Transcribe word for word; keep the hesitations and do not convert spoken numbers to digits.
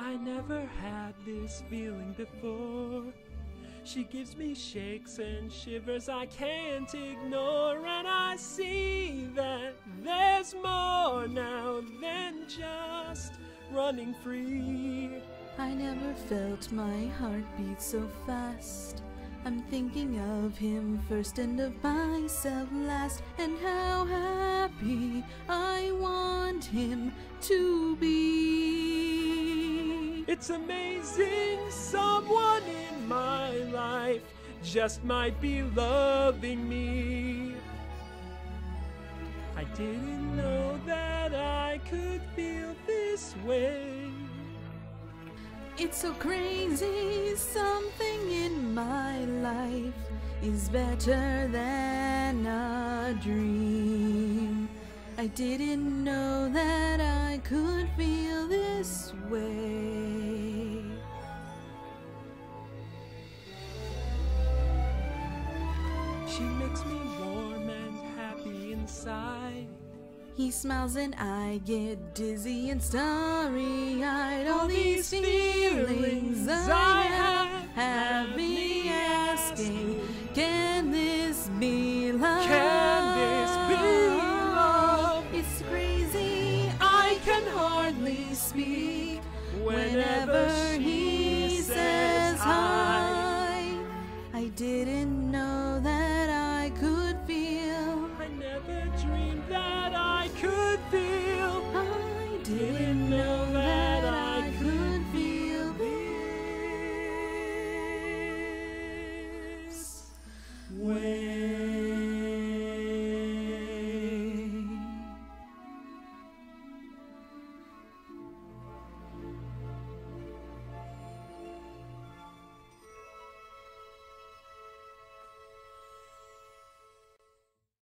I never had this feeling before. She gives me shakes and shivers I can't ignore, and I see that there's more now than just running free. I never felt my heart beat so fast. I'm thinking of him first and of myself last, and how happy I want him to be. It's amazing someone in my life just might be loving me. I didn't know that I could feel this way. It's so crazy, something in my life is better than a dream. I didn't know that I could feel this way. She makes me warm and happy inside. He smiles and I get dizzy and starry-eyed. All these feelings I have have me asking, can this be love? Can this be love? It's crazy, I can hardly speak whenever he says hi. I didn't know that I could feel. I never dreamed that I could feel. I didn't